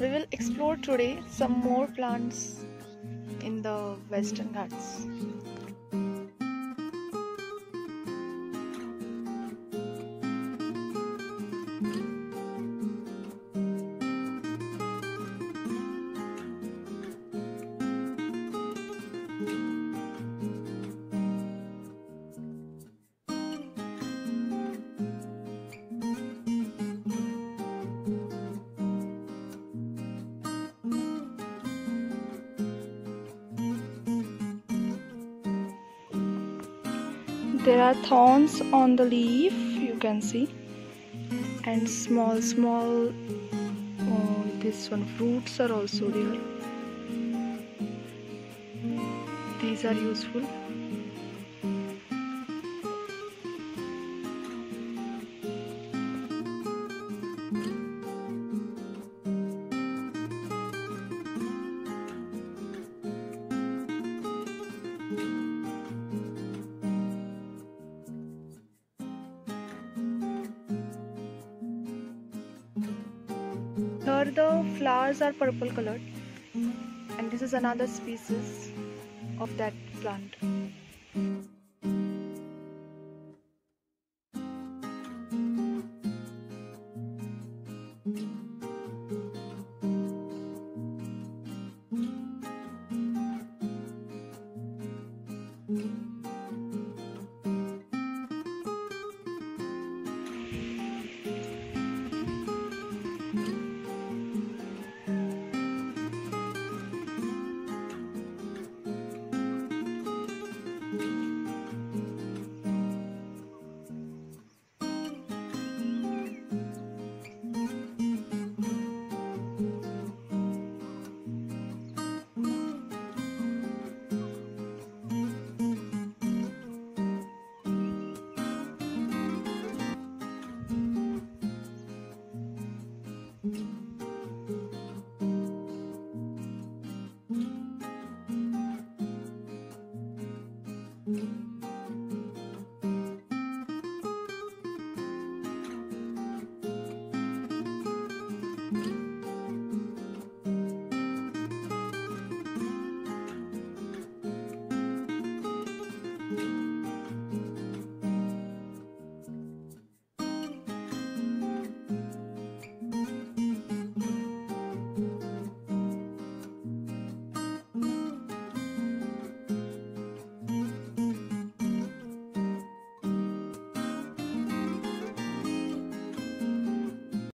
We will explore today some more plants in the Western Ghats. There are thorns on the leaf, you can see, and small this one fruits are also there. These are useful. Here the flowers are purple colored, and this is another species of that plant.